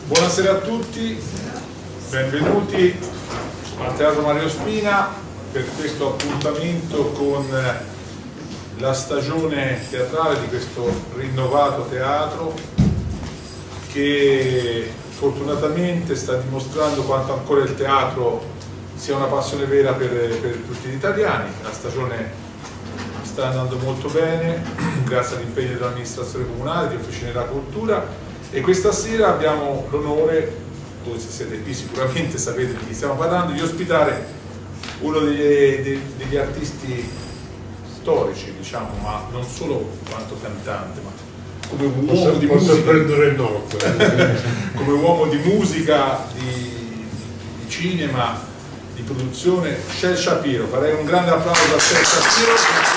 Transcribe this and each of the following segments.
Buonasera a tutti, benvenuti al Teatro Mario Spina per questo appuntamento con la stagione teatrale di questo rinnovato teatro che fortunatamente sta dimostrando quanto ancora il teatro sia una passione vera per tutti gli italiani. La stagione sta andando molto bene grazie all'impegno dell'amministrazione comunale, di Officine della Cultura, e questa sera abbiamo l'onore, voi se siete qui sicuramente sapete di chi stiamo parlando, di ospitare uno degli artisti storici, diciamo, ma non solo quanto cantante, ma come un uomo di musica, prendere nota come uomo di musica, di cinema, di produzione, Shel Shapiro. Farei un grande applauso a Shel Shapiro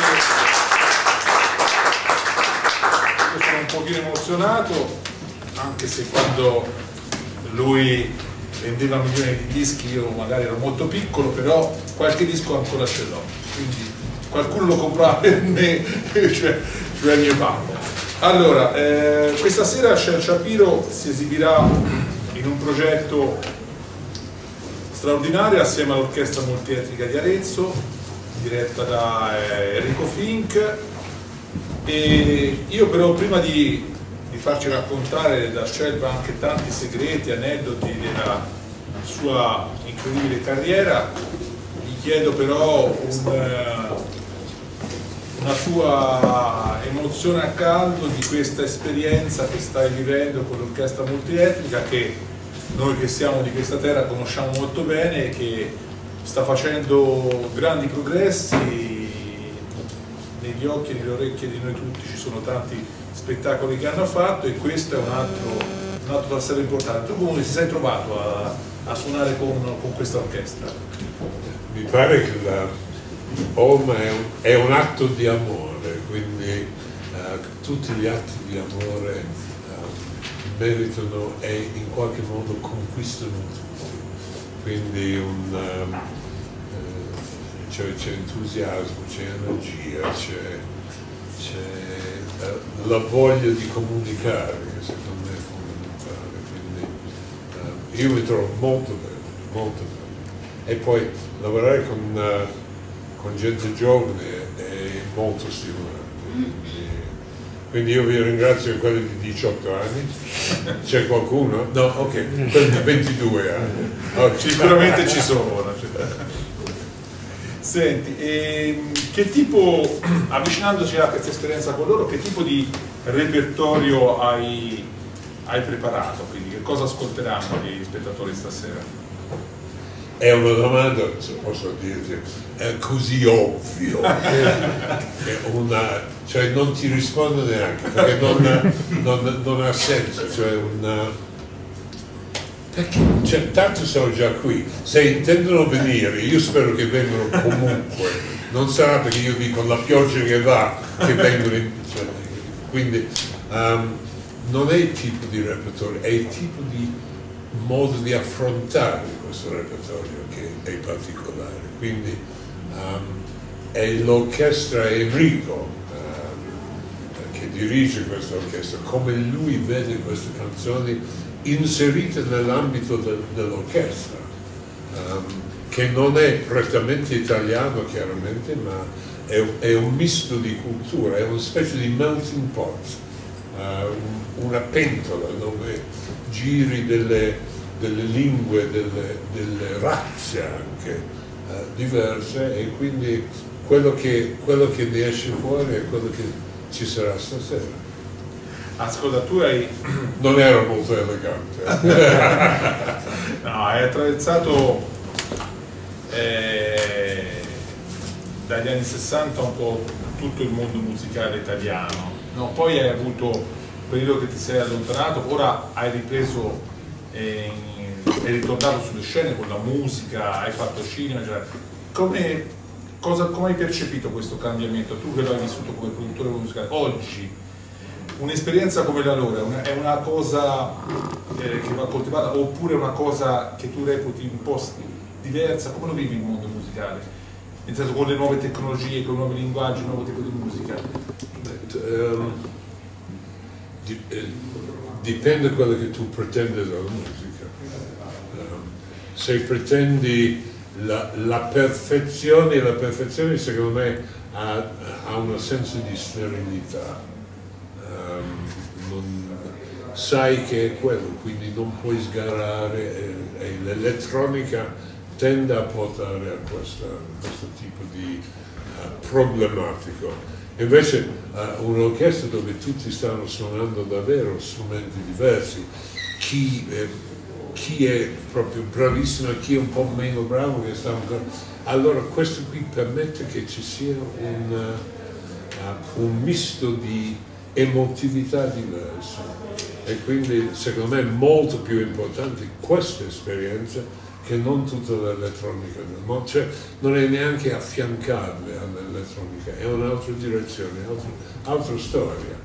perché io sono un pochino emozionato, anche se quando lui vendeva milioni di dischi io magari ero molto piccolo, però qualche disco ancora ce l'ho, quindi qualcuno lo comprava per me, cioè mio papà. Allora, questa sera Shel Shapiro si esibirà in un progetto straordinario assieme all'Orchestra Multietnica di Arezzo, diretta da Enrico Fink, e io però prima di farci raccontare da Shel anche tanti segreti, aneddoti della sua incredibile carriera, gli chiedo però una sua emozione a caldo di questa esperienza che stai vivendo con l'Orchestra Multietnica, che noi che siamo di questa terra conosciamo molto bene e che sta facendo grandi progressi. Negli occhi e nelle orecchie di noi tutti ci sono tanti spettacoli che hanno fatto, e questo è un altro tassello importante. Tu come ti sei trovato a suonare con questa orchestra? Mi pare che la Om è un atto di amore, quindi tutti gli atti di amore meritano e in qualche modo conquistano tutti, quindi c'è entusiasmo, c'è energia, c'è la voglia di comunicare, che secondo me è fondamentale, quindi io mi trovo molto bene, molto bene. E poi lavorare con gente giovane è molto stimolante, quindi io vi ringrazio per quelli di 18 anni. C'è qualcuno? No, ok, quelli di 22 anni. Oh, sicuramente ci sono. Senti, che tipo, avvicinandoci a questa esperienza con loro, che tipo di repertorio hai preparato? Quindi che cosa ascolteranno gli spettatori stasera? È una domanda, se posso dirti, è così ovvio, cioè non ti rispondo neanche, perché non ha senso, perché tanto sono già qui, se intendono venire, io spero che vengano comunque, non sarà perché io dico la pioggia che va, che vengono, quindi non è il tipo di repertorio, è il tipo di modo di affrontare questo repertorio che è particolare, quindi è l'orchestra Enrico che dirige questa orchestra, come lui vede queste canzoni inserite nell'ambito dell'orchestra, che non è prettamente italiano chiaramente, ma è un misto di cultura, è una specie di melting pot, una pentola dove giri delle lingue, delle razze anche diverse, e quindi quello che ne esce fuori è quello che ci sarà stasera. Ascolta, tu non ero molto elegante. No, hai attraversato dagli anni 60 un po' tutto il mondo musicale italiano, no? Poi hai avuto un periodo che ti sei allontanato, ora hai ripreso, hai ritornato sulle scene con la musica, hai fatto cinema, cioè, come hai percepito questo cambiamento? Tu che lo hai vissuto come produttore musicale, oggi un'esperienza come la loro è una cosa che va coltivata, oppure una cosa che tu reputi un po' diversa? Come lo vivi il mondo musicale? Nel senso, con le nuove tecnologie, con i nuovi linguaggi, un nuovo tipo di musica? dipende da quello che tu pretendi dalla musica. Se pretendi la perfezione secondo me ha un senso di sterilità. Sai che è quello, quindi non puoi sgarrare, e l'elettronica tende a portare a questo tipo di problematico. Invece un'orchestra dove tutti stanno suonando davvero strumenti diversi, chi è proprio bravissimo e chi è un po' meno bravo, allora questo qui permette che ci sia un misto di emotività diverse. E quindi secondo me è molto più importante questa esperienza che non tutta l'elettronica del mondo, cioè non è neanche affiancabile all'elettronica, è un'altra direzione, altra storia.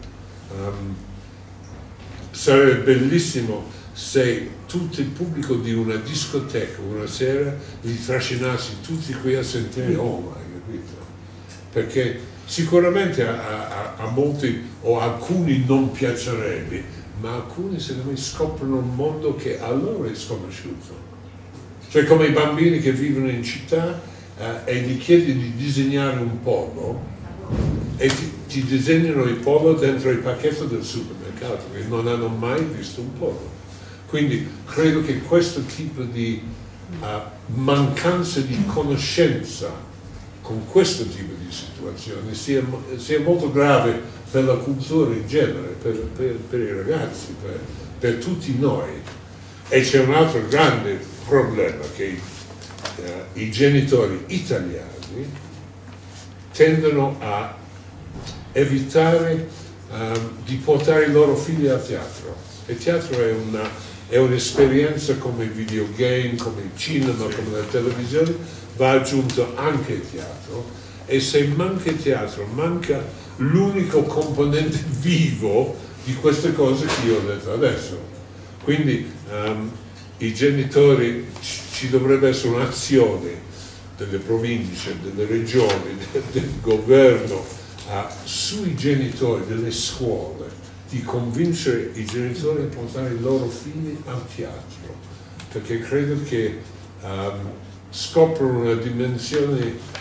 Sarebbe bellissimo se tutto il pubblico di una discoteca una sera li trascinassi tutti qui a sentire Oma, capito? Perché sicuramente a molti o alcuni non piacerebbe, ma alcuni secondo me scoprono un mondo che a loro è sconosciuto. Cioè come i bambini che vivono in città e gli chiedi di disegnare un polo e ti disegnano il polo dentro il pacchetto del supermercato, che non hanno mai visto un polo. Quindi credo che questo tipo di mancanza di conoscenza con questo tipo di situazioni sia molto grave per la cultura in genere, per i ragazzi, per tutti noi. E c'è un altro grande problema, che i genitori italiani tendono a evitare di portare i loro figli al teatro. Il teatro è un'esperienza come i videogame, come il cinema, come la televisione, va aggiunto anche il teatro, e se manca il teatro manca l'unico componente vivo di queste cose che io ho detto adesso. Quindi i genitori, ci dovrebbe essere un'azione delle province, delle regioni, del governo sui genitori, delle scuole, di convincere i genitori a portare i loro figli al teatro, perché credo che scoprono una dimensione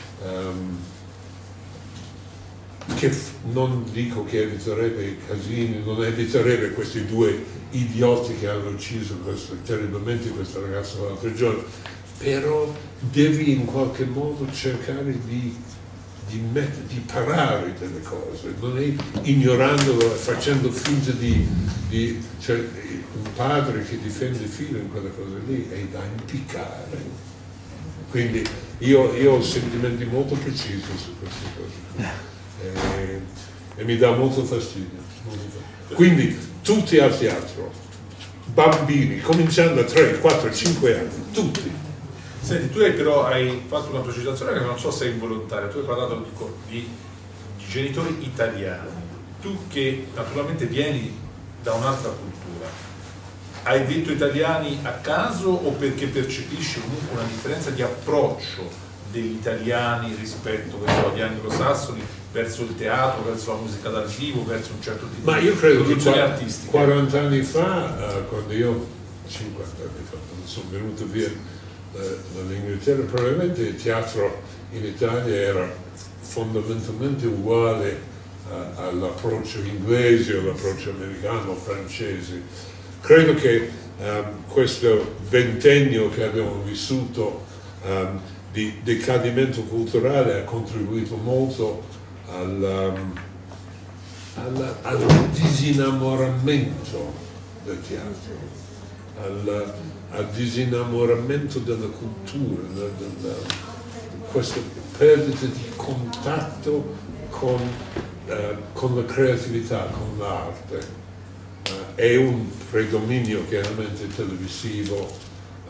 che non dico che eviterebbe i casini, non eviterebbe questi due idioti che hanno ucciso terribilmente questa ragazza l'altro giorno, però devi in qualche modo cercare di parare delle cose, non è ignorandolo, facendo finta cioè un padre che difende il figlio in quelle cose lì è da impiccare. Quindi io ho sentimenti molto precisi su queste cose e mi dà molto fastidio. Quindi tutti al teatro, bambini, cominciando a 3, 4, 5 anni, tutti. Senti, tu però hai fatto una precisazione che non so se è involontaria, tu hai parlato di genitori italiani, tu che naturalmente vieni da un'altra cultura, hai detto italiani a caso o perché percepisci comunque una differenza di approccio degli italiani rispetto agli anglosassoni verso il teatro, verso la musica dal vivo, verso un certo tipo di produzione artistica? 40 anni fa, quando io, 50 anni fa, quando sono venuto via dall'Inghilterra, probabilmente il teatro in Italia era fondamentalmente uguale all'approccio inglese, all'approccio americano, francese. Credo che questo ventennio che abbiamo vissuto di decadimento culturale ha contribuito molto al disinnamoramento del teatro, al disinnamoramento della cultura, questa perdita di contatto con la creatività, con l'arte. È un predominio chiaramente televisivo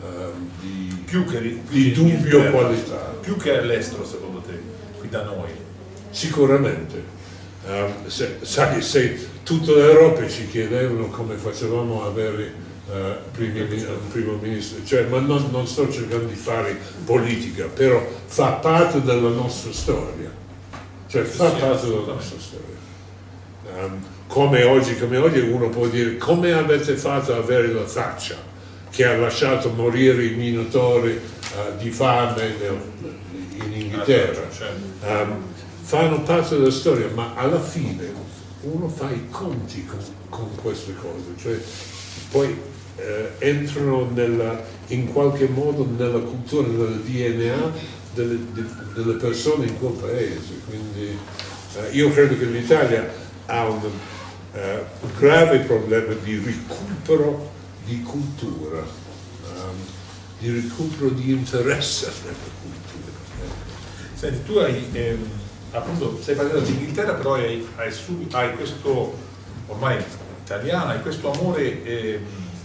di dubbia qualità. Più che all'estero, secondo te, qui da noi? Sicuramente. Sai, se tutta l'Europa ci chiedevano come facevamo a avere un primo ministro, cioè, ma non sto cercando di fare politica, però fa parte della nostra storia, cioè fa parte della nostra storia. come oggi uno può dire come avete fatto ad avere la faccia che ha lasciato morire i minatori di fame in Inghilterra. Fanno parte della storia, ma alla fine uno fa i conti con queste cose, cioè poi entrano in qualche modo nella cultura, nel DNA delle persone in quel paese. Quindi io credo che l'Italia ha un grave problema di recupero di cultura, di recupero di interesse nella cultura. Senti, tu hai appunto, stai parlando dell'Inghilterra, però hai questo, ormai italiano, hai questo amore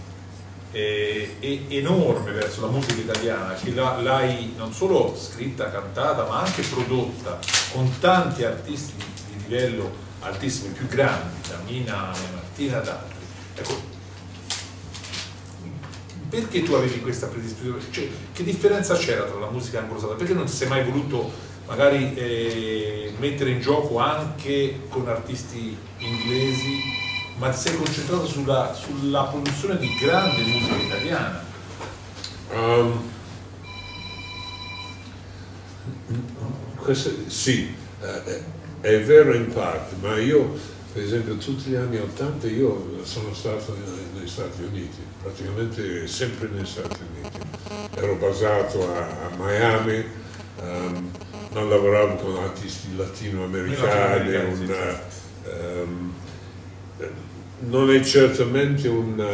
enorme verso la musica italiana, che l'hai non solo scritta, cantata, ma anche prodotta con tanti artisti di livello altissimo, i più grandi, da Mina, Martina, ad altri. Ecco, perché tu avevi questa predisposizione? Cioè, che differenza c'era tra la musica anglosassi? Perché non ti sei mai voluto magari mettere in gioco anche con artisti inglesi, ma ti sei concentrato sulla produzione di grande musica italiana? Sì, è vero in parte, ma io per esempio tutti gli anni '80 io sono stato negli Stati Uniti, praticamente sempre negli Stati Uniti. Ero basato a Miami, non lavoravo con artisti latinoamericani, non è certamente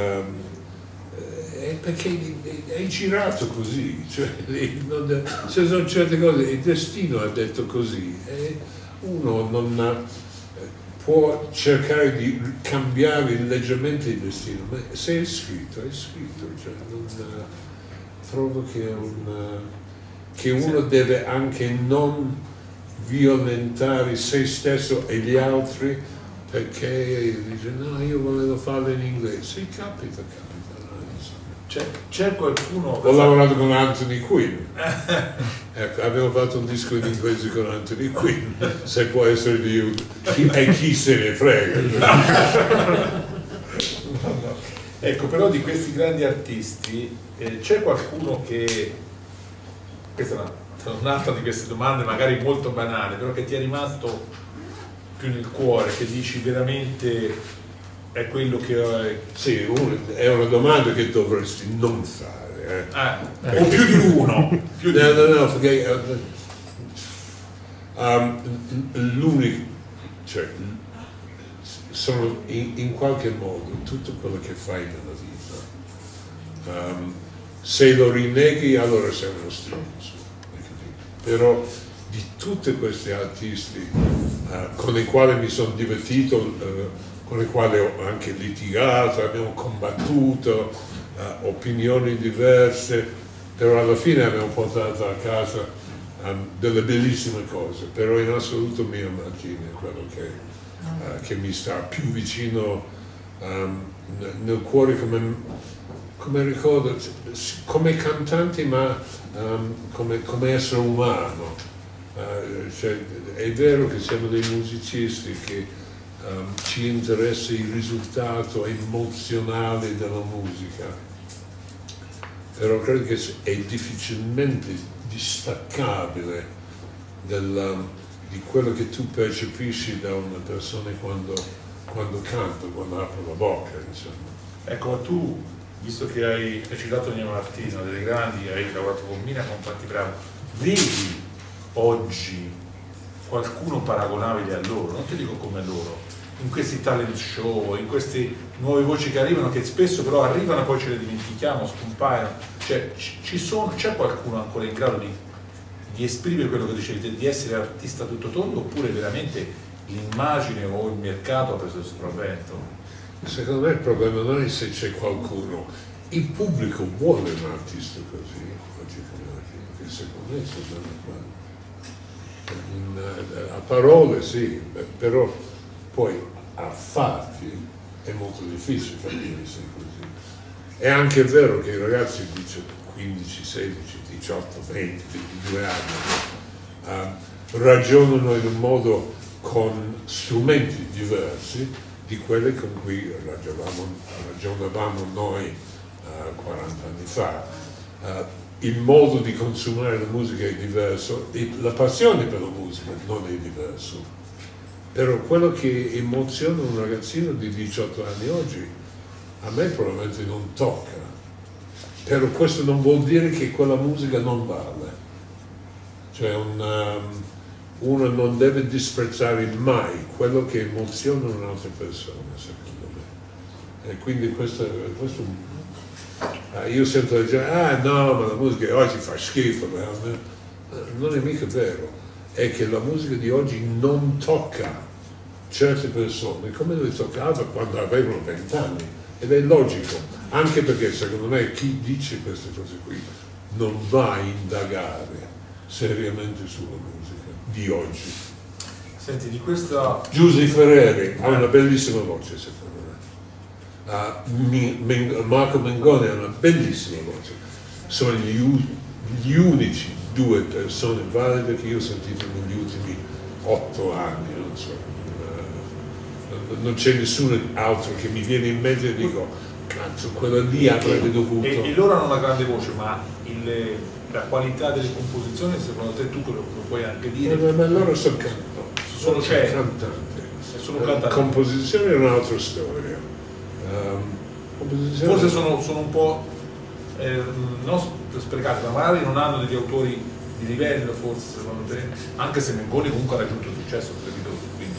è perché è girato così, cioè ci sono certe cose, il destino ha detto così e uno non può cercare di cambiare leggermente il destino, ma se è scritto, cioè trovo che uno deve anche non violentare se stesso e gli altri perché dice no, io volevo farlo in inglese. Sì, capita. C'è qualcuno... Ho lavorato con Anthony Quinn, ecco, abbiamo fatto un disco in inglese con Anthony Quinn, se può essere di aiuto, e chi se ne frega. Ecco, però di questi grandi artisti c'è qualcuno che, questa è un'altra di queste domande magari molto banali, però che ti è rimasto più nel cuore, che dici veramente è quello che... Sì, è una domanda che dovresti non fare. O più di uno. No, perché l'unico, cioè, sono in qualche modo tutto quello che fai nella vita. Se lo rinneghi allora sei uno stronzo. Però di tutti questi artisti con i quali mi sono divertito, con i quali ho anche litigato, abbiamo combattuto, opinioni diverse, però alla fine abbiamo portato a casa delle bellissime cose, però in assoluto Mia Martini è quello che mi sta più vicino nel cuore come ricordo, come cantante ma come essere umano. Cioè, è vero che siamo dei musicisti che ci interessa il risultato emozionale della musica, però credo che è difficilmente distaccabile di quello che tu percepisci da una persona quando canta, quando apre la bocca, insomma. Ecco, ma tu, visto che hai citato Nino Martino, delle grandi, hai lavorato con Mina, con tanti bravi, vedi oggi qualcuno paragonabile a loro? Non ti dico come loro, in questi talent show, in queste nuove voci che arrivano, che spesso però arrivano e poi ce le dimentichiamo, scompaiono. Cioè, c'è qualcuno ancora in grado di esprimere quello che dicevi te, di essere artista tutto tondo, oppure veramente l'immagine o il mercato ha preso il sopravvento? Secondo me il problema non è se c'è qualcuno, il pubblico vuole un artista così, oggi come oggi, perché secondo me è quello. A parole sì, però poi a fatti è molto difficile capire se è così. È anche vero che i ragazzi di 15, 16, 18, 20, 22 anni ragionano in un modo con strumenti diversi di quelle con cui ragionavamo noi 40 anni fa. Il modo di consumare la musica è diverso, la passione per la musica non è diverso, però quello che emoziona un ragazzino di 18 anni oggi a me probabilmente non tocca, però questo non vuol dire che quella musica non vale, cioè uno non deve disprezzare mai quello che emoziona un'altra persona, secondo me. E quindi questo io sento la gente, no, ma la musica oggi fa schifo, non è mica vero, è che la musica di oggi non tocca certe persone come le toccava quando avevano 20 anni, ed è logico, anche perché secondo me chi dice queste cose qui non va a indagare seriamente sulla musica di oggi. Senti, di questa... Giuseppe Ferreri ha una bellissima voce, secondo me. Marco Mengoni ha una bellissima voce. Sono gli unici due persone valide che io ho sentito negli ultimi 8 anni, non so. Non c'è nessuno altro che mi viene in mente e dico, cazzo, quello lì avrebbe dovuto... E loro hanno una grande voce, ma la qualità delle composizioni, secondo te tu lo puoi anche dire? Ma loro sono cantanti. Composizione è un'altra storia. Forse sono un po' non sprecati, ma magari non hanno degli autori di livello, forse, secondo te? Anche se Mengoni comunque ha raggiunto successo strepitoso, quindi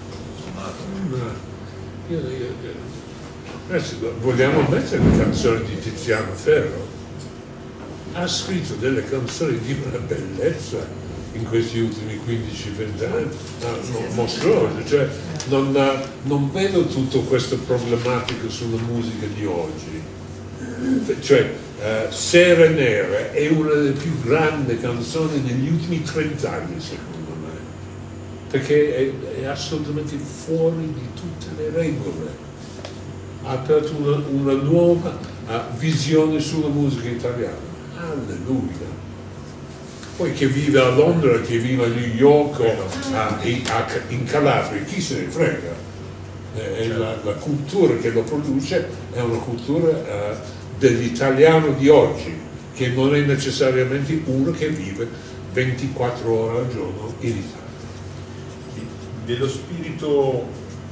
vogliamo mettere le canzoni di Tiziano Ferro? Ha scritto delle canzoni di una bellezza in questi ultimi 15-20 anni, mostruose, cioè non vedo tutto questo problematico sulla musica di oggi, cioè Sere Nere è una delle più grandi canzoni degli ultimi 30 anni secondo me, perché è assolutamente fuori di tutte le regole, ha aperto una nuova visione sulla musica italiana, alleluia. Poi che vive a Londra, che vive a New York o in Calabria, chi se ne frega. La cultura che lo produce è una cultura dell'italiano di oggi, che non è necessariamente uno che vive 24 ore al giorno in Italia. Dello spirito,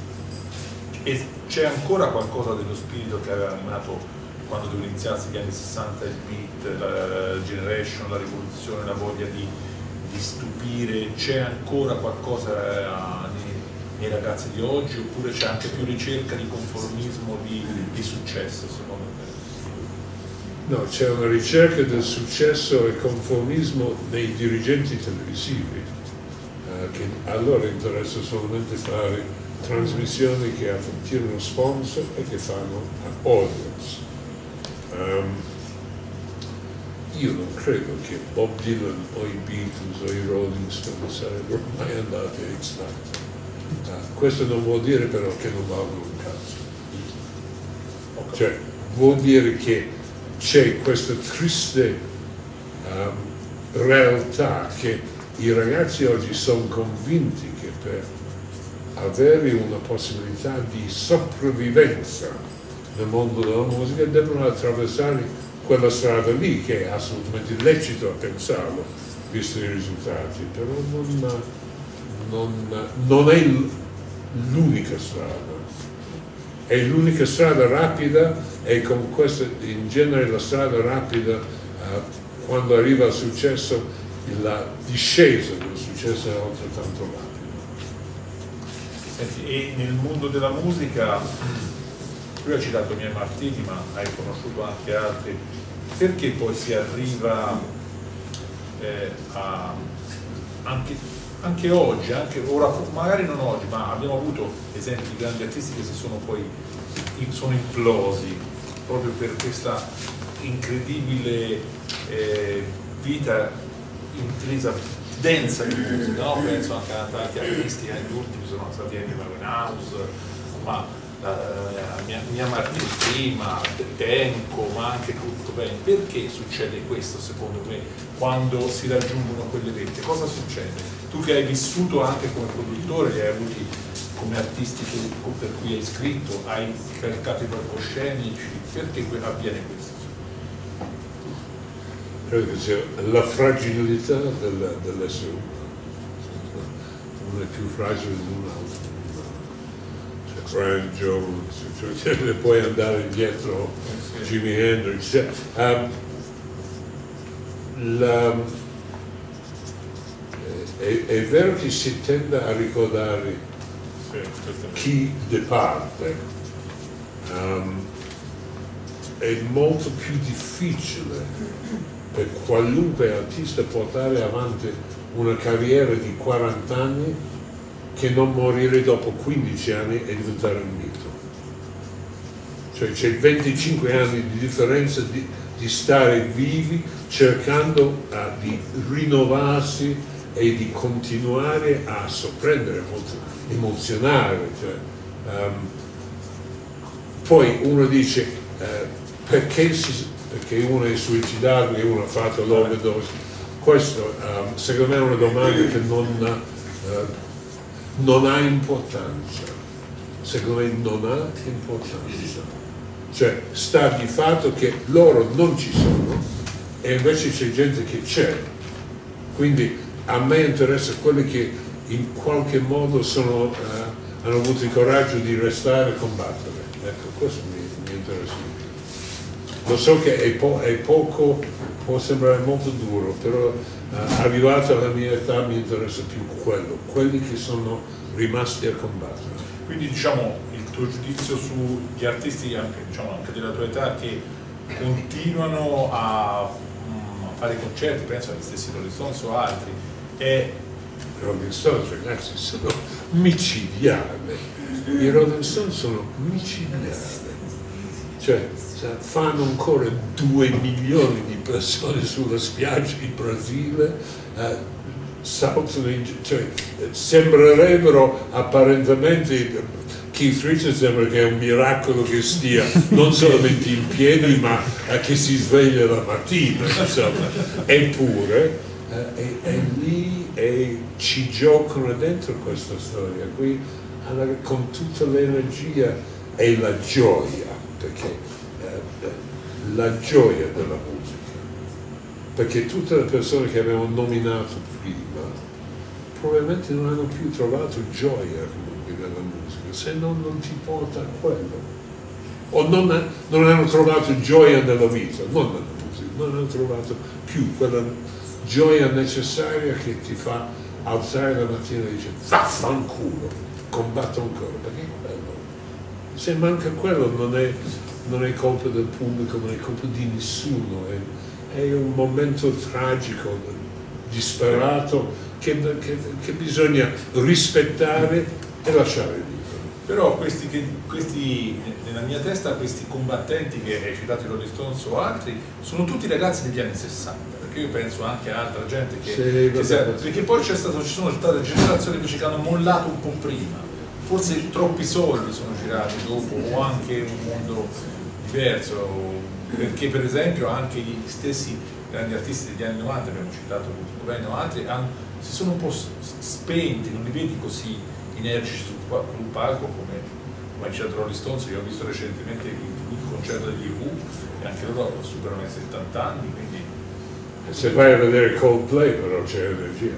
c'è ancora qualcosa dello spirito che aveva animato quando tu iniziassi gli anni 60, il beat, la generation, la rivoluzione, la voglia di stupire, c'è ancora qualcosa nei ragazzi di oggi, oppure c'è anche più ricerca di conformismo, di successo secondo te? No, c'è una ricerca del successo e conformismo nei dirigenti televisivi, che a loro interessa solamente fare trasmissioni che attirano sponsor e che fanno audience. Io non credo che Bob Dylan o i Beatles o i Rolling Stones sarebbero mai andati a X Factor. Questo non vuol dire però che non valgono un cazzo. Cioè, vuol dire che c'è questa triste realtà che i ragazzi oggi sono convinti che per avere una possibilità di sopravvivenza nel mondo della musica devono attraversare quella strada lì, che è assolutamente lecito a pensarlo, visto i risultati, però non è l'unica strada. È l'unica strada rapida, e con questa, in genere la strada rapida, quando arriva al successo, la discesa del successo è altrettanto rapida. Senti, e nel mondo della musica, tu hai citato Mia Martini, ma hai conosciuto anche altri, perché poi si arriva anche oggi, anche ora, magari non oggi, ma abbiamo avuto esempi di grandi artisti che sono implosi proprio per questa incredibile vita intrisa, densa di musica, no? Penso anche a tanti artisti che negli ultimi sono stati Amy Winehouse, ma Mia Martini prima, Tenco, ma anche tutto bene. Perché succede questo secondo me quando si raggiungono quelle vette? Cosa succede? Tu che hai vissuto anche come produttore, li hai avuti come artisti per cui hai scritto, hai calcato i palcoscenici, perché avviene questo? Credo che sia la fragilità dell'essere umano, uno è più fragile di un altro. Brian Jones, cioè, puoi andare indietro, Jimi Hendrix. È vero che si tende a ricordare chi departe, è molto più difficile per qualunque artista portare avanti una carriera di 40 anni che non morire dopo 15 anni e diventare un mito. Cioè c'è 25 anni di differenza di stare vivi cercando di rinnovarsi e di continuare a sorprendere, emozionare. Cioè, poi uno dice perché uno è suicidato e uno ha fatto l'overdose. Questo secondo me è una domanda che non ha importanza, secondo me non ha importanza, cioè sta di fatto che loro non ci sono e invece c'è gente che c'è, quindi a me interessa quelli che in qualche modo hanno avuto il coraggio di restare e combattere, ecco, questo mi interessa di più. Lo so che è poco, può sembrare molto duro, però arrivato alla mia età mi interessa più quelli che sono rimasti a combattere. Quindi diciamo il tuo giudizio sugli artisti anche della tua età che continuano a fare concerti, penso agli stessi Rolling Stones o altri, e Rolling Stones, ragazzi, sono micidiali, i Rolling Stones sono micidiali, cioè fanno ancora 2 milioni di persone sulla spiaggia in Brasile, saltano cioè, sembrerebbero apparentemente, Keith Richards sembra che è un miracolo che stia non solamente in piedi ma che si sveglia la mattina, insomma. Eppure è lì e ci giocano dentro questa storia qui con tutta l'energia e la gioia, perché la gioia della musica, perché tutte le persone che abbiamo nominato prima probabilmente non hanno più trovato gioia comunque nella musica, se non ti porta a quello, o non hanno trovato gioia nella vita, non nella musica, non hanno trovato più quella gioia necessaria che ti fa alzare la mattina e dire vaffanculo, combatto ancora, perché quello, se manca quello non è colpa del pubblico, non è colpa di nessuno, è un momento tragico, disperato, che bisogna rispettare e lasciare libero. Però nella mia testa questi combattenti che hai citato, i Rolling Stones o altri, sono tutti ragazzi degli anni 60, perché io penso anche a altra gente perché poi ci sono state generazioni invece che hanno mollato un po' prima, forse troppi soldi sono girati dopo, o anche un mondo diverso, perché per esempio anche gli stessi grandi artisti degli anni 90, abbiamo citato Kurt Cobain o altri, si sono un po' spenti, non li vedi così energici sul palco come hai citato Rolling Stones. Io ho visto recentemente il concerto degli Who e anche loro superano i 70 anni, quindi... Se vai a vedere Coldplay però c'è energia,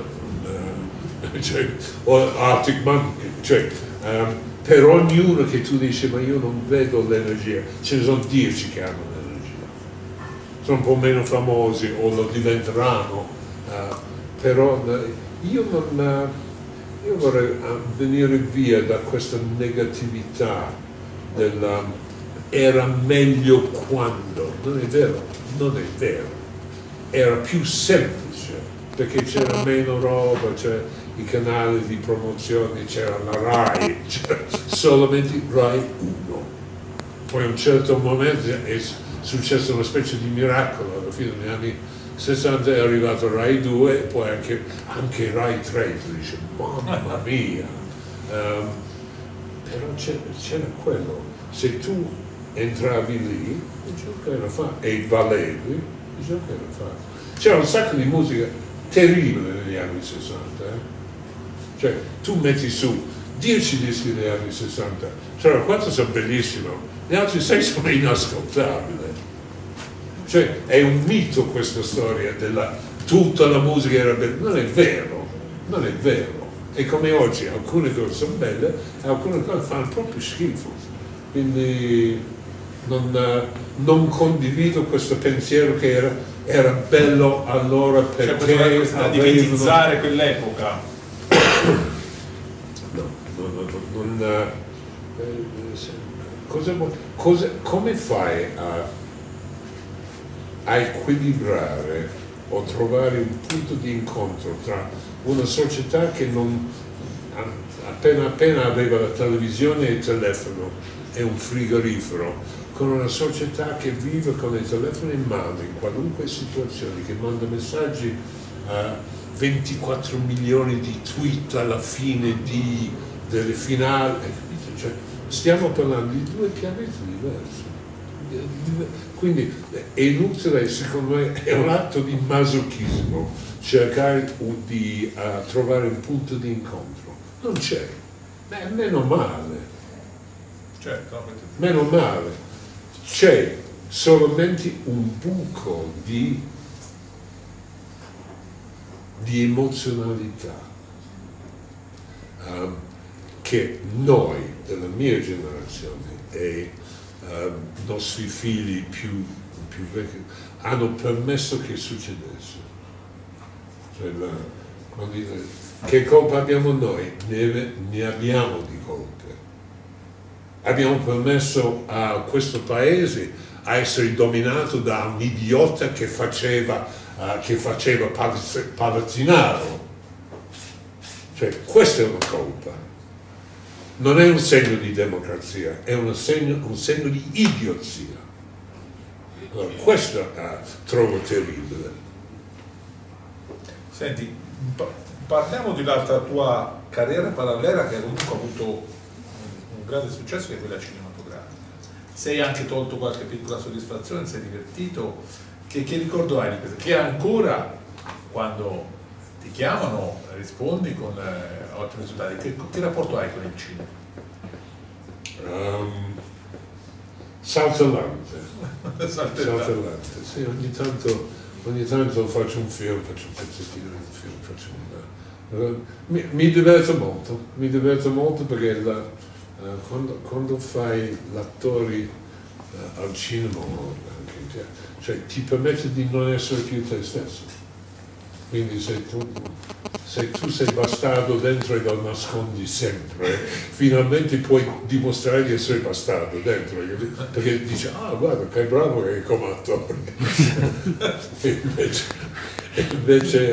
o Arctic Monkey, cioè, per ognuno che tu dici ma io non vedo l'energia, ce ne sono 10 che hanno l'energia, sono un po' meno famosi o lo diventeranno, però io vorrei venire via da questa negatività era meglio quando, non è vero, era più semplice perché c'era meno roba, c'era i canali di promozione, c'era la RAI, c'era solamente RAI 1. Poi a un certo momento è successo una specie di miracolo, alla fine degli anni 60 è arrivato RAI 2 e poi anche RAI 3, tu dici mamma mia, però c'era quello, se tu entravi lì il gioco era fatto e valevi, il gioco era fatto. C'era un sacco di musica terribile negli anni 60, cioè tu metti su 10 dischi degli anni 60, cioè 4 sono bellissimi, gli altri 6 sono inascoltabili. Cioè è un mito questa storia della tutta la musica era bella, non è vero, non è vero. E come oggi alcune cose sono belle e alcune cose fanno proprio schifo. Quindi non condivido questo pensiero che era bello allora perché cioè questa diventizzare quell'epoca. Come fai a equilibrare o trovare un punto di incontro tra una società che appena aveva la televisione e il telefono e un frigorifero, con una società che vive con il telefono in mano in qualunque situazione, che manda messaggi a 24 milioni di tweet alla fine delle finali, cioè, stiamo parlando di 2 pianeti diversi. Quindi è inutile, secondo me, è un atto di masochismo cercare di trovare un punto di incontro. Non c'è, meno male. Certo, meno male. C'è solamente un buco di emozionalità che noi della mia generazione e i nostri figli più vecchi hanno permesso che succedesse. Cioè, che colpa abbiamo noi? Ne abbiamo di colpe. Abbiamo permesso a questo paese a essere dominato da un idiota che faceva palazzinaro. Cioè, questa è una colpa. Non è un segno di democrazia, è un segno di idiozia. Allora, questo trovo terribile. Senti, parliamo di un'altra tua carriera parallela che comunque ha avuto un grande successo, che è quella cinematografica. Sei anche tolto qualche piccola soddisfazione, sei divertito. Che ricordo hai di questo? Che ancora quando ti chiamano rispondi con ottimi risultati. Che rapporto hai con il cinema? Saltellante, sì, ogni tanto faccio un film, faccio un pezzettino di un film, mi diverto molto perché quando fai l'attore al cinema, cioè ti permette di non essere più te stesso. Quindi se tu sei bastardo dentro e lo nascondi sempre, finalmente puoi dimostrare di essere bastardo dentro, perché dici, guarda che bravo che è come attore. invece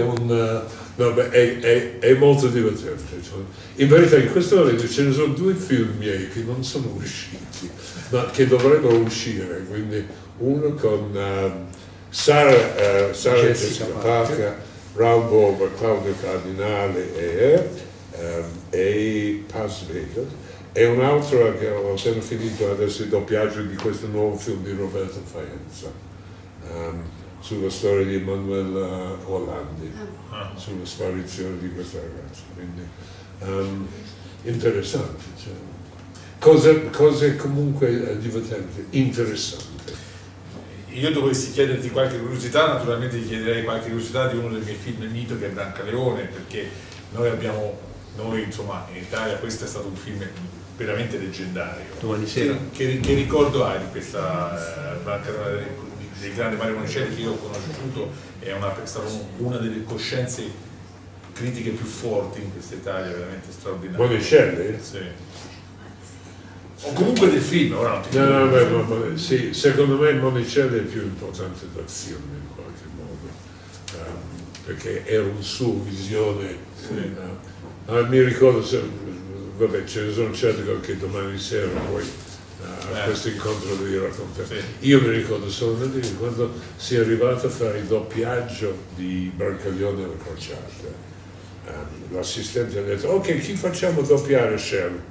è molto divertente. In verità in questo momento ce ne sono 2 film miei che non sono usciti, ma che dovrebbero uscire, quindi uno con Sara Jessica Parker, Raoul Bova, Claudio Cardinale e Paz Vegas, e un altro che ho appena finito adesso il doppiaggio di questo nuovo film di Roberto Faenza sulla storia di Emanuela Orlandi, sulla sparizione di questa ragazza. Quindi interessante, cioè, cose comunque divertenti, interessanti. Io dovessi chiederti qualche curiosità, naturalmente ti chiederei qualche curiosità di uno dei miei film mito, che è Brancaleone, perché noi insomma in Italia questo è stato un film veramente leggendario. Domani sera. Che ricordo hai di questa Brancaleone del grande Mario Monicelli, che io ho conosciuto, è stata una delle coscienze critiche più forti in questa Italia, veramente straordinaria. Monicelli? Sì. O comunque del film, ora non ti no, sì, secondo me Monicelli è più importante del film in qualche modo, perché era una sua visione. Sì. Mi ricordo, vabbè, ce ne sono certe cose che domani sera poi a questo incontro devi raccontare. Sì. Io mi ricordo solamente che quando si è arrivato a fare il doppiaggio di Brancaleone alla Crociata, l'assistente ha detto: ok, chi facciamo doppiare Shell?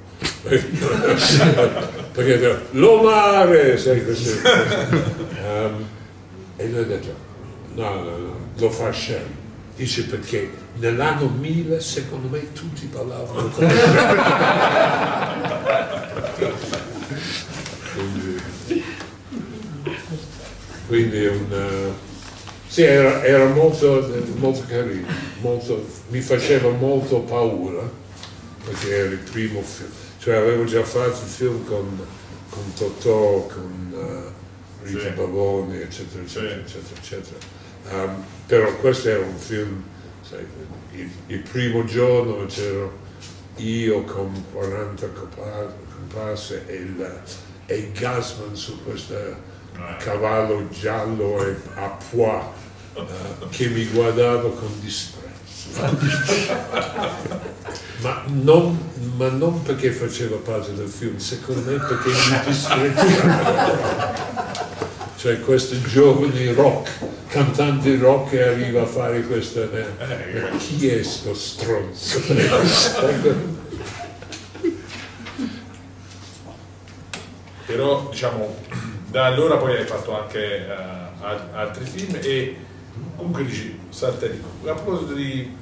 Perché l'omare, sai così. E lui ha detto: no, lo fa Shell. Dice perché nell'anno 1000 secondo me tutti parlavano come quindi sì, era molto carino, mi faceva molto paura perché era il primo film, cioè avevo già fatto il film con Totò, con Rita Pavone, eccetera, eccetera, eccetera, eccetera. Però questo era un film, sai, il primo giorno c'ero io con 40 comparse e Gassman su questo cavallo giallo e a pois che mi guardava con disprezzo. ma non perché faceva parte del film, secondo me perché mi disprezzava. Cioè questi giovani rock, cantanti rock che arriva a fare questa... chi è sto stronzo? Però diciamo, da allora poi hai fatto anche altri film e comunque dici, Sarteri, a proposito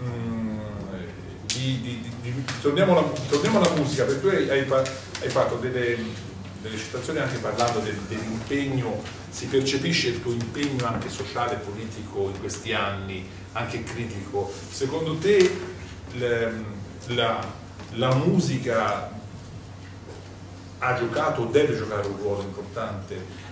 torniamo alla musica, perché tu hai fatto delle citazioni anche parlando dell'impegno, si percepisce il tuo impegno anche sociale e politico in questi anni, anche critico. Secondo te la musica ha giocato o deve giocare un ruolo importante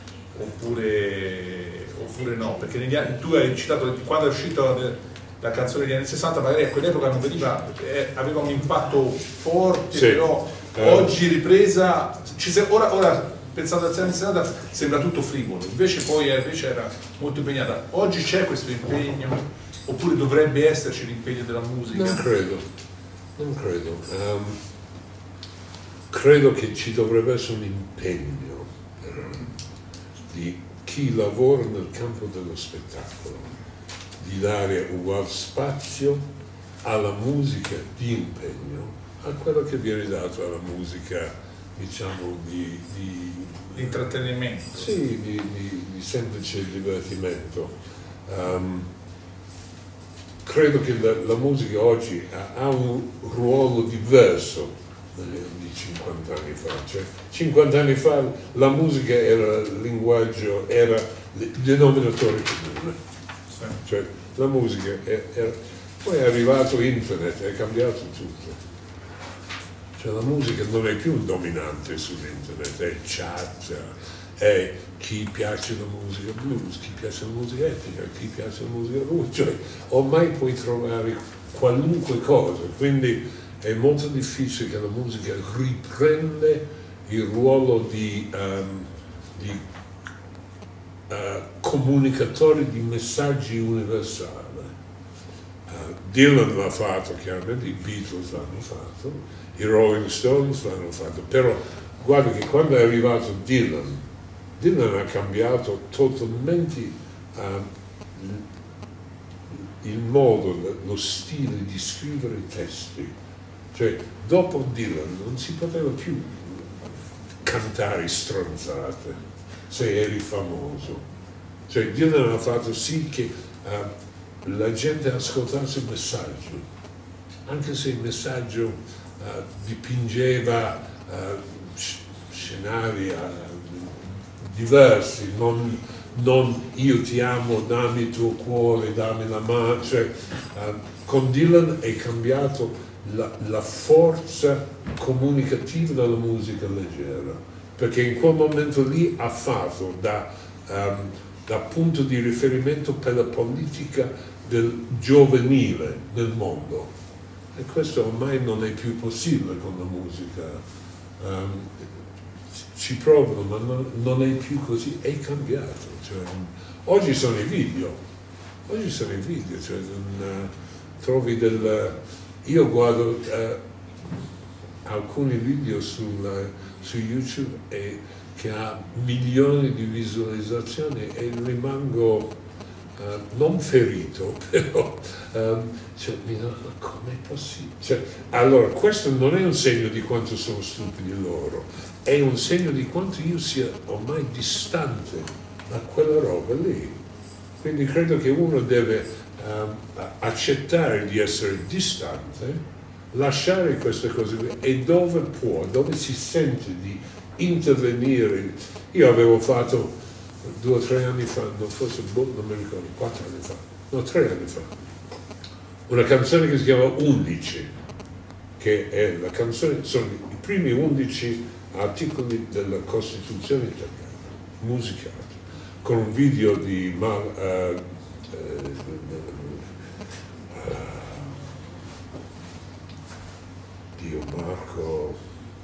oppure no? Perché negli anni, tu hai citato quando è uscita la canzone degli anni 60, magari a quell'epoca non veniva, aveva un impatto forte, sì. Però oggi ripresa, ora pensando agli anni 60 sembra tutto frivolo, invece poi era molto impegnata. Oggi c'è questo impegno oppure dovrebbe esserci l'impegno della musica? Non credo. Credo che ci dovrebbe essere un impegno di chi lavora nel campo dello spettacolo, di dare uguale spazio alla musica di impegno a quello che viene dato alla musica, diciamo, di intrattenimento. Sì, di semplice divertimento. Credo che la musica oggi ha un ruolo diverso di 50 anni fa. Cioè, 50 anni fa la musica era il linguaggio, era il denominatore comune. Sì. Cioè, la musica poi è arrivato internet e è cambiato tutto. Cioè, la musica non è più dominante sull'internet, è chat, è chi piace la musica blues, chi piace la musica etnica, chi piace la musica rock, cioè ormai puoi trovare qualunque cosa, quindi è molto difficile che la musica riprende il ruolo di comunicatore di messaggi universali. Dylan l'ha fatto chiaramente, i Beatles l'hanno fatto, i Rolling Stones l'hanno fatto, però guarda che quando è arrivato Dylan ha cambiato totalmente il modo, lo stile di scrivere i testi. Cioè, dopo Dylan non si poteva più cantare stronzate se eri famoso. Cioè, Dylan ha fatto sì che la gente ascoltasse il messaggio, anche se il messaggio dipingeva scenari diversi, non io ti amo, dammi il tuo cuore, dammi la mano, cioè, con Dylan è cambiato la forza comunicativa della musica leggera, perché in quel momento lì ha fatto da punto di riferimento per la politica del giovanile nel mondo, e questo ormai non è più possibile con la musica. Ci provano, ma non è più così, è cambiato. Cioè, oggi sono i video, cioè, trovi io guardo alcuni video su YouTube che ha milioni di visualizzazioni e rimango non ferito, però cioè, com'è possibile? Cioè, allora, questo non è un segno di quanto sono stupidi loro, è un segno di quanto io sia ormai distante da quella roba lì. Quindi credo che uno deve accettare di essere distante, lasciare queste cose qui, e dove può, dove si sente di intervenire. Io avevo fatto 2 o 3 anni fa, non mi ricordo, 4 anni fa, no, 3 anni fa, una canzone che si chiama 11, che è la canzone, sono i primi 11 articoli della Costituzione italiana, musicati, con un video di Marco,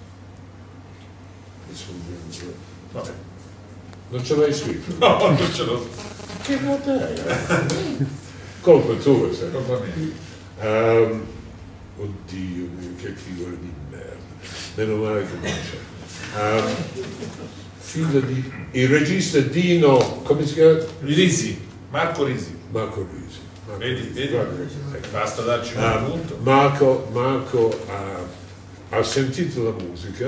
Vabbè. non ce l'hai scritto? No, non ce l'ho. Che nota è? Colpa tua, sai? Colpa mia. Oddio mio, che figura di merda. Meno male che non c'è. Figlio di... Il regista Dino, come si chiama? Marco Risi. Marco Risi. Vedi? Guarda, Basta darci un punto. Marco ha sentito la musica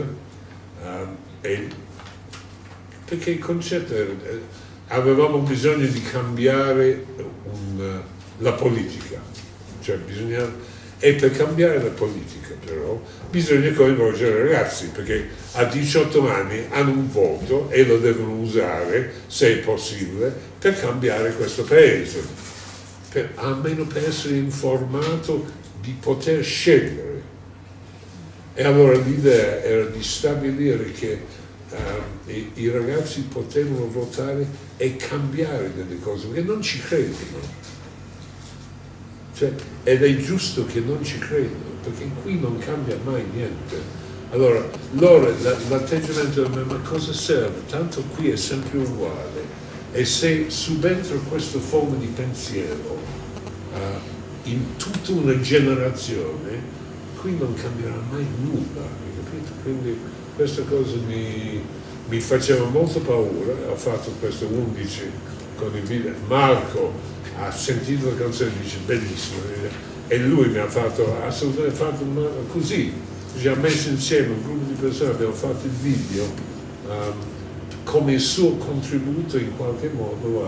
perché il concetto era, avevamo bisogno di cambiare la politica, cioè e per cambiare la politica però bisogna coinvolgere i ragazzi, perché a 18 anni hanno un voto e lo devono usare, se è possibile, per cambiare questo paese, almeno per essere informato, di poter scegliere. E allora l'idea era di stabilire che i ragazzi potevano votare e cambiare delle cose, perché non ci credono. Cioè, ed è giusto che non ci credono, perché qui non cambia mai niente. Allora, loro, l'atteggiamento è: ma cosa serve? Tanto qui è sempre uguale. E se subentra questa forma di pensiero in tutta una generazione, qui non cambierà mai nulla, capito? Quindi questa cosa mi faceva molto paura. Ho fatto questo 11 con il video. Marco ha sentito la canzone e dice bellissimo, e lui mi ha fatto assolutamente così, ci ha messo insieme un gruppo di persone, abbiamo fatto il video come il suo contributo in qualche modo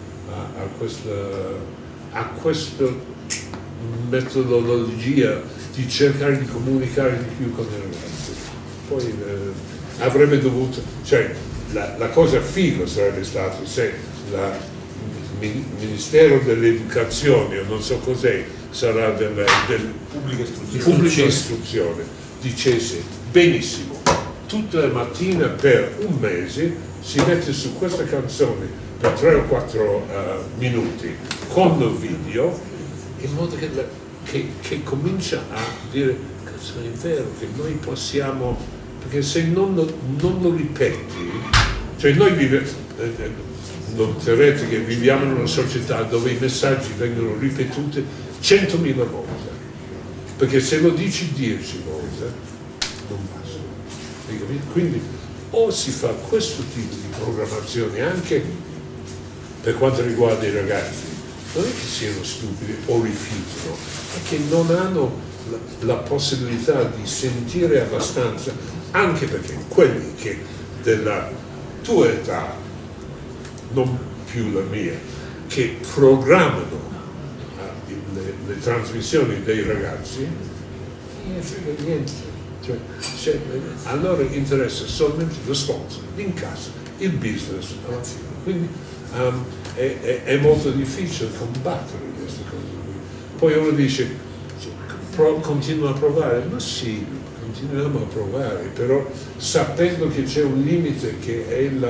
a questa metodologia di cercare di comunicare di più con i ragazzi. Poi avrebbe dovuto, cioè la cosa figa sarebbe stato se il Ministero dell'Educazione, o non so cos'è, sarà del pubblica istruzione, dicesse benissimo, tutte le mattine per un mese si mette su questa canzone per 3 o 4 minuti con il video, in modo che comincia a dire: cazzo, è vero che noi possiamo, perché se non lo ripeti, cioè noi noterete che viviamo in una società dove i messaggi vengono ripetuti 100.000 volte, perché se lo dici 10 volte non basta. Quindi o si fa questo tipo di programmazione anche per quanto riguarda i ragazzi, non è che siano stupidi o rifiutano, è che non hanno la possibilità di sentire abbastanza, anche perché quelli che della tua età, non più la mia, che programmano le trasmissioni dei ragazzi, non ne frega niente. Cioè, a loro interessa solamente lo sponsor, l'incasso, il business alla fine. Quindi è molto difficile combattere queste cose qui. Poi uno dice: continua a provare, ma sì, continuiamo a provare, però sapendo che c'è un limite, che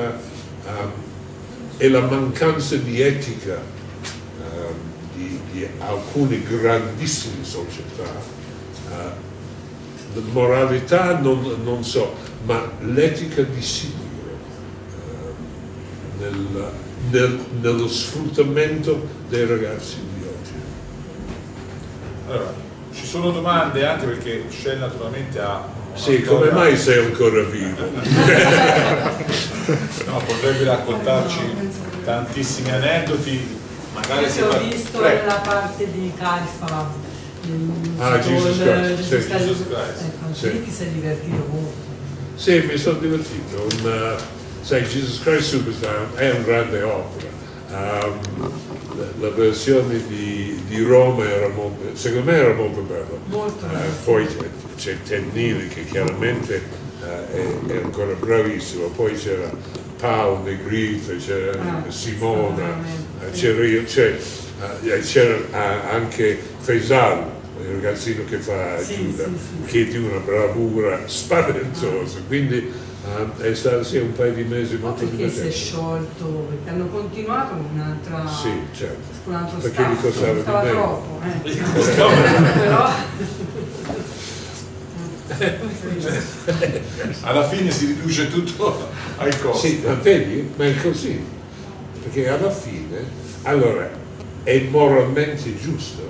è la mancanza di etica di alcune grandissime società. La moralità non so, ma l'etica di sicuro nello sfruttamento dei ragazzi di oggi. Allora, ci sono domande, anche perché Shell naturalmente ha... Sì, come mai sei ancora vivo? No, potrebbe raccontarci tantissimi aneddoti, magari se ho visto nella parte di Caifa, Jesus Christ. Lì ti sei divertito molto. Sì, mi sono divertito. Sai, Jesus Christ Superstar è un grande opera. la versione di Roma era molto, secondo me era molto bella. Molto Poi c'è Ted Neely che chiaramente è ancora bravissimo, poi c'era Paolo Negrita, c'era Simona, c'era io, c'era anche Faisal, il ragazzino che fa Giuda, che è di una bravura spaventosa, quindi è stato un paio di mesi molto divertente. Perché si è sciolto, perché hanno continuato con un'altra, sì, certo, con un altro perché gli costava di meno. Troppo, però alla fine si riduce tutto ai costi. Sì, ma vedi? Ma è così, perché alla fine, allora, è moralmente giusto,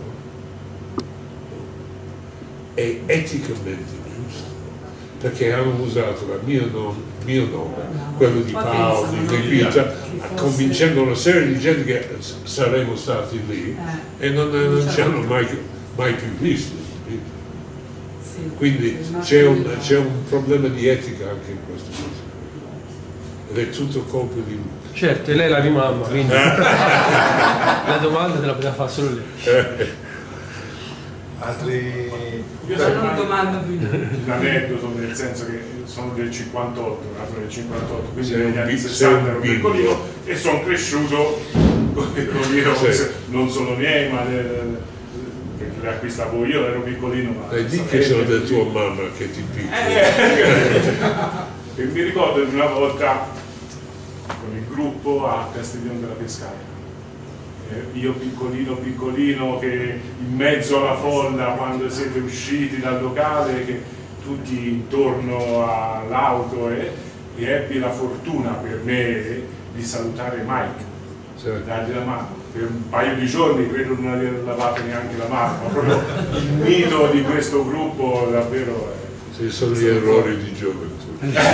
è eticamente giusto, perché hanno usato il mio nome, quello di Paolo, di Negrita, convincendo una serie di gente che saremmo stati lì e non ci hanno mai più visti. Quindi c'è un problema di etica anche in questo caso, ed è tutto colpa di lui. Certo, e lei è la prima mamma, quindi la domanda te la poteva fare solo lei. Altri... io non domando più. Un aneddoto, nel senso che sono del 58, nato nel 58, quindi Sei negli un anni sei 60 ero un piccolino e sono cresciuto con i Sì. non solo miei, ma le acquistavo io, ero piccolino. Ma Di che sono del tuo mamma che ti picchia. E mi ricordo di una volta con il gruppo a Castiglione della Pescaia. Io piccolino che in mezzo alla folla, quando siete usciti dal locale, che tutti intorno all'auto, e ebbi la fortuna per me di salutare Mike, dargli la mano. Per un paio di giorni credo non aver lavato neanche la mano, ma proprio il mito di questo gruppo davvero Sì, sono gli errori di gioventù.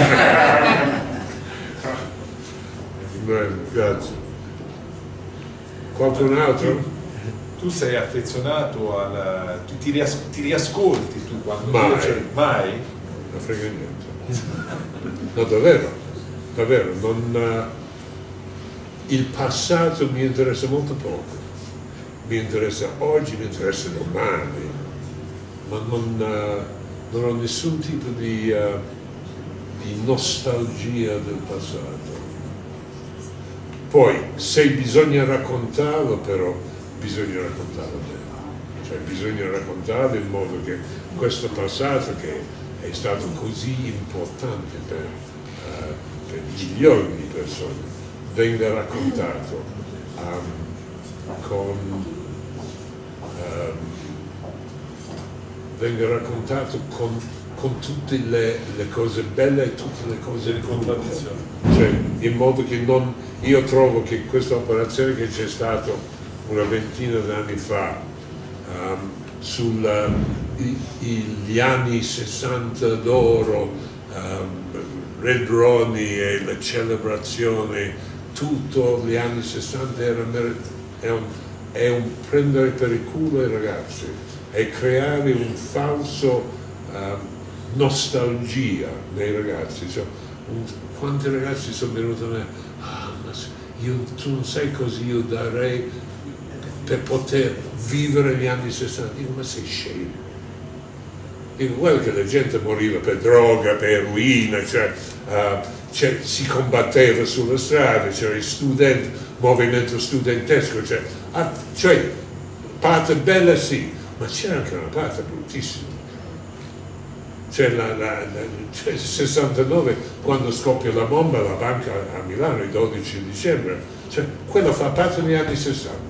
Bene, grazie. Qualcun altro? Tu sei affezionato al... ti riascolti tu quando Mai. mai? Non frega niente. No, davvero, non... Il passato mi interessa molto poco, mi interessa oggi, mi interessa domani, ma non ho nessun tipo di nostalgia del passato. Poi, se bisogna raccontarlo, però, bisogna raccontarlo bene, cioè bisogna raccontarlo in modo che questo passato, che è stato così importante per milioni di persone, venga raccontato con tutte le cose belle e tutte le cose di contraddizione. Cioè, in modo che non... Io trovo che questa operazione che c'è stata una ventina d'anni fa sugli anni 60 d'oro, Red Ronnie e le celebrazioni, tutto gli anni 60 è un prendere per il culo i ragazzi e creare un falso nostalgia nei ragazzi. Cioè, quanti ragazzi sono venuti a me, tu non sai cosa io darei per poter vivere gli anni 60. Dico, ma sei scemo? Dico, guarda che la gente moriva per droga, per eroina, si combatteva sulla strada, c'era il movimento studentesco, cioè parte bella sì, ma c'era anche una parte bruttissima. C'è il 69, quando scoppia la bomba alla banca a Milano il 12 dicembre, cioè quello fa parte degli anni 60.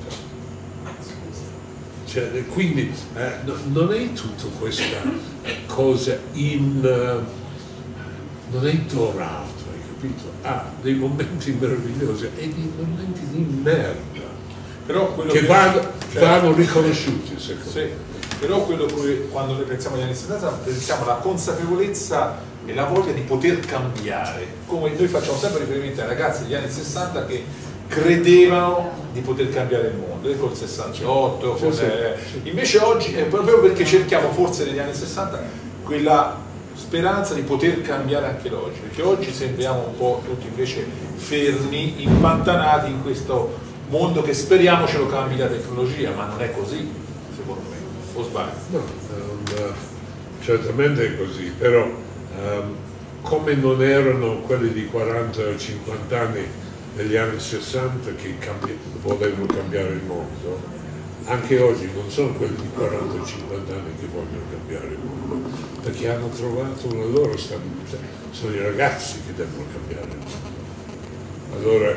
Quindi non è tutta questa cosa non è dorato, hai capito? Ha dei momenti meravigliosi e dei momenti di merda, Però quello che vanno riconosciuti, secondo me. Sì. Però quello che quando noi pensiamo agli anni 70 pensiamo alla consapevolezza e la voglia di poter cambiare, come noi facciamo sempre riferimento ai ragazzi degli anni 60 che credevano di poter cambiare il mondo, col 68, invece oggi è proprio perché cerchiamo forse negli anni 60 quella speranza di poter cambiare anche l'oggi, perché oggi sembriamo un po' tutti invece fermi, impantanati in questo mondo che speriamo ce lo cambi la tecnologia, ma non è così, secondo me, o sbaglio? No, certamente è così, però come non erano quelli di 40 o 50 anni negli anni 60 che volevano cambiare il mondo, anche oggi non sono quelli di 40 o 50 anni che vogliono cambiare il mondo, perché hanno trovato una loro stabilità, sono i ragazzi che devono cambiare il mondo. Allora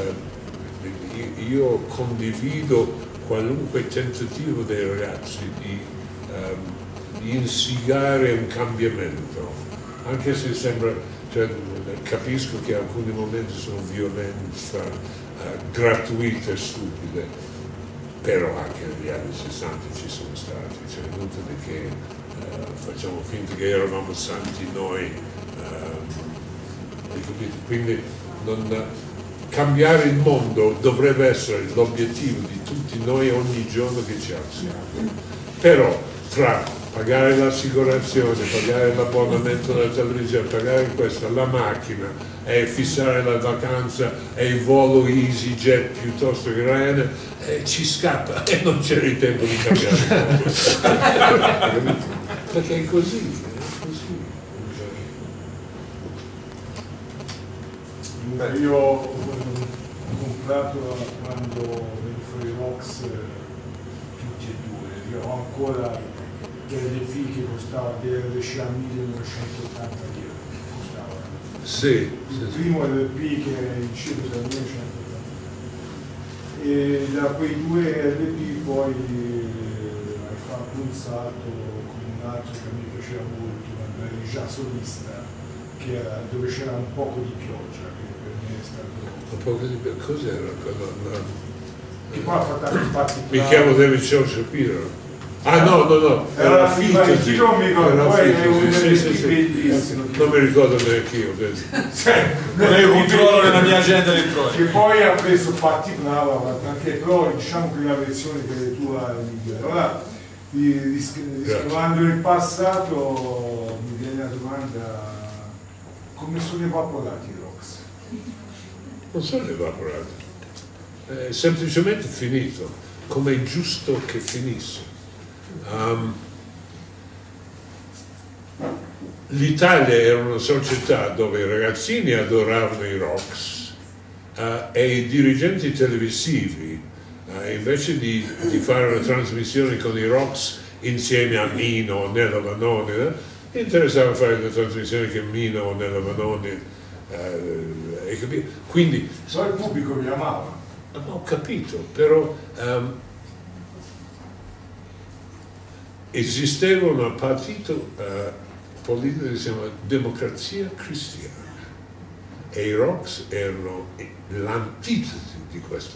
io condivido qualunque tentativo dei ragazzi di instigare un cambiamento, anche se sembra, cioè, capisco che alcuni momenti sono violenza gratuite e stupide, però anche negli anni 60 ci sono stati, cioè è inutile che facciamo finta che eravamo santi noi, quindi cambiare il mondo dovrebbe essere l'obiettivo di tutti noi ogni giorno che ci alziamo, però tra pagare l'assicurazione, pagare l'abbonamento della televisione, pagare questa, la macchina e fissare la vacanza e il volo EasyJet piuttosto che Ryanair, ci scappa e non c'è il tempo di cambiare il mondo. Perché è così, Io ho comprato quando venne fuori Vox tutti e due, io ho ancora l'LP che costava DLC a 1980 euro, costava. Sì, Il primo LP che è uscito dal 1980 e da quei due LP poi hai fatto un salto con un altro che mi piaceva molto, ma era già solista, che era, dove c'era un poco di pioggia, che per me è stato... un po' di cos'era quello? Che poi ha fatto anche particolare. Mi chiamo David Shapiro. Ah no, era la finta di non mi ricordo, poi è un sì. bellissimo. Non mi ricordo neanche io. Non io controllo nella mia agenda elettronica. Che poi ha preso particolare, anche però diciamo che la versione che tu hai migliore. Ora, riscavando il passato, mi viene la domanda: come sono evaporati i Rocks? Non sono evaporati, è semplicemente finito, come è giusto che finisse. L'Italia era una società dove i ragazzini adoravano i Rocks e i dirigenti televisivi, invece di fare una trasmissione con i Rocks insieme a Mino o Nella Vanoni, interessava fare le trasmissioni che Mino o Nella Vanoni, quindi so il pubblico mi amava. ho capito, però esisteva un partito politico che si chiama Democrazia Cristiana e i Rocks erano l'antitesi di questa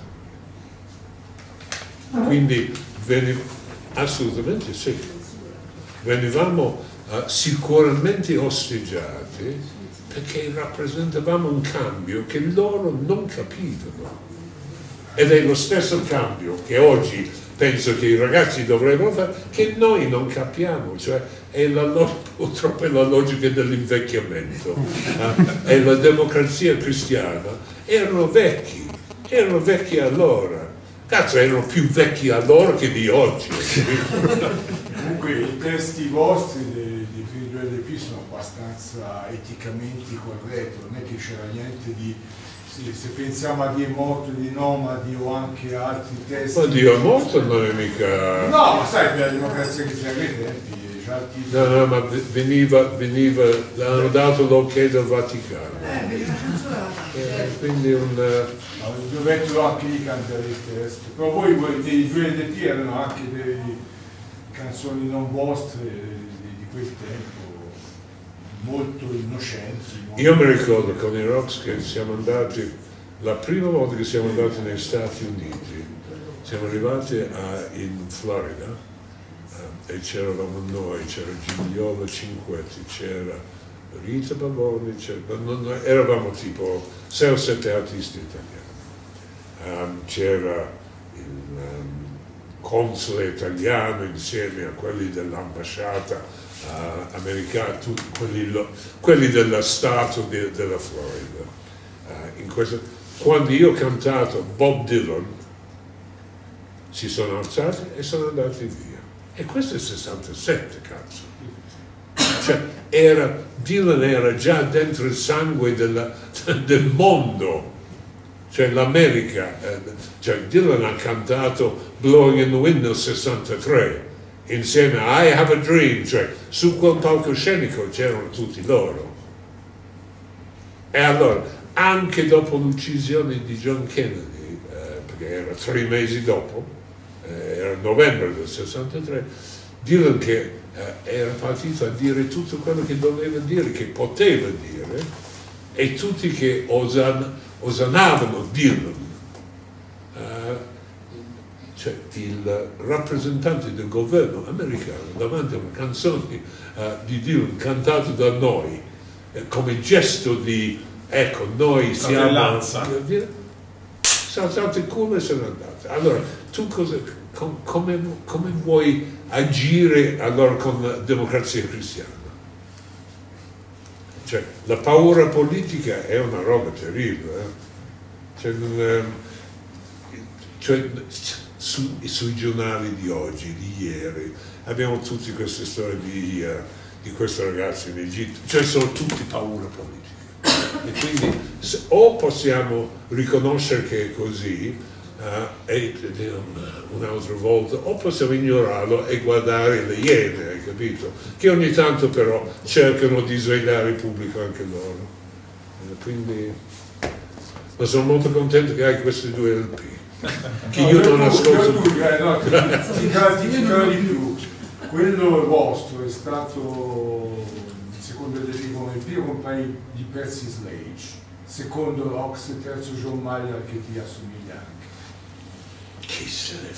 cosa. Quindi assolutamente sì, venivamo sicuramente osteggiati perché rappresentavamo un cambio che loro non capivano, ed è lo stesso cambio che oggi penso che i ragazzi dovrebbero fare, che noi non capiamo, cioè purtroppo è la logica dell'invecchiamento. E la democrazia cristiana erano vecchi allora, cazzo, erano più vecchi allora che di oggi. Comunque i testi vostri dei primi due LP sono abbastanza eticamente corretti, non è che c'era niente di... Se pensiamo a Dio è morto, di Nomadi o anche altri testi... Ma Dio è morto non è mica... No, ma sai, per la democrazia che si ai tempi... No, ma veniva, hanno dato l'ok del Vaticano. Quindi Dovettero anche lì cambiare il testo. Però voi dei due LP erano anche delle canzoni non vostre di quel tempo, molto innocenti. Io mi ricordo con i Rocks che siamo andati, la prima volta che siamo andati negli Stati Uniti, siamo arrivati in Florida e c'eravamo noi, c'era Gigliola Cinquetti, c'era Rita Pavoni, eravamo tipo 6 o 7 artisti italiani. C'era il console italiano insieme a quelli dell'ambasciata americana, quelli dello Stato della Florida. quando io ho cantato Bob Dylan, si sono alzati e sono andati via. E questo è il 67, cazzo. Cioè, Dylan era già dentro il sangue del mondo. Cioè l'America, cioè Dylan ha cantato Blowing in the Wind nel 63 insieme a I Have a Dream, cioè su quel palcoscenico c'erano tutti loro. E allora, anche dopo l'uccisione di John Kennedy, perché era 3 mesi dopo, era il novembre del 63, Dylan che era partito a dire tutto quello che doveva dire, che poteva dire, e tutti che osannavano Dylan, cioè il rappresentante del governo americano davanti a una canzone di Dylan cantata da noi come gesto di ecco noi siamo, si è alzato il culo e se n'è andato. Allora tu come vuoi agire allora con la democrazia cristiana? Cioè, la paura politica è una roba terribile. Sui giornali di oggi, di ieri, abbiamo tutte queste storie di questo ragazzo in Egitto, cioè sono tutte paure politiche. E quindi o possiamo riconoscere che è così, e un'altra volta, o possiamo ignorarlo e guardare le Iene, hai capito? Che ogni tanto però cercano di svegliare il pubblico anche loro. Quindi, ma sono molto contento che hai questi 2 LP. Che io non ascolto più. Si gratificano di più. Quello vostro è stato, secondo il Derivo LP, un paio di Percy Sledge. Secondo Ox, terzo John Mayer che ti assomiglia anche. Chi se ne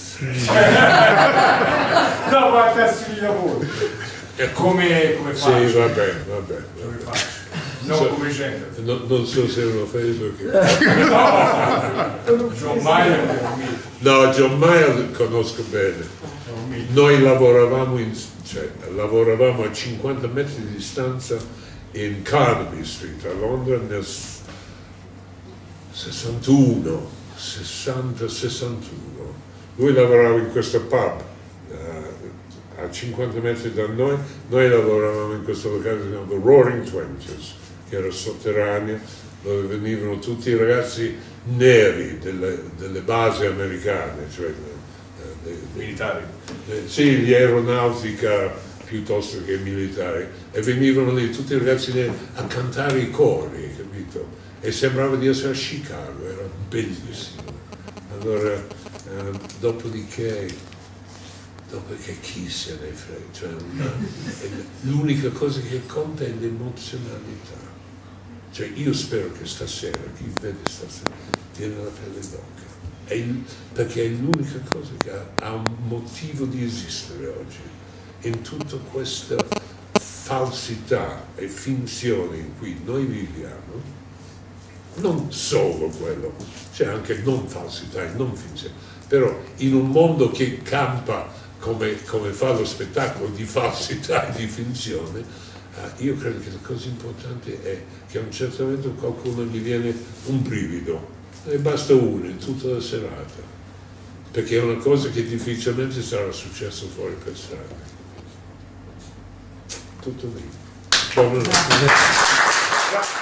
frega? No, ma ti assomiglia molto. Come faccio? Sì, va bene. Come faccio? Non come genere. Non so se è un'offesa che... No, John Mayer è un mito. No, John Mayer conosco bene. Noi lavoravamo a 50 metri di distanza in Carnaby Street a Londra nel 60-61. Lui lavorava in questo pub a 50 metri da noi lavoravamo in questo locale chiamato The Roaring Twenties, che era sotterraneo, dove venivano tutti i ragazzi neri delle basi americane, cioè militari. Sì, gli aeronautica piuttosto che militari, e venivano lì tutti i ragazzi neri a cantare i cori, capito? E sembrava di essere a Chicago, era bellissimo. Allora, dopodiché chi se ne frega, cioè l'unica cosa che conta è l'emozionalità. Cioè io spero che stasera, chi vede stasera, tiene la pelle d'oca, perché è l'unica cosa che ha un motivo di esistere oggi. In tutta questa falsità e finzione in cui noi viviamo, non solo quello, c'è anche non falsità e non finzione, però in un mondo che campa come fa lo spettacolo di falsità e di finzione, io credo che la cosa importante è che a un certo momento qualcuno gli viene un brivido, e basta uno in tutta la serata, perché è una cosa che difficilmente sarà successo fuori per strada. Tutto lì. Buonanotte.